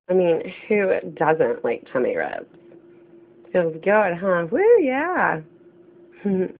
I mean, who doesn't like tummy rubs? Feels good, huh? Woo, yeah.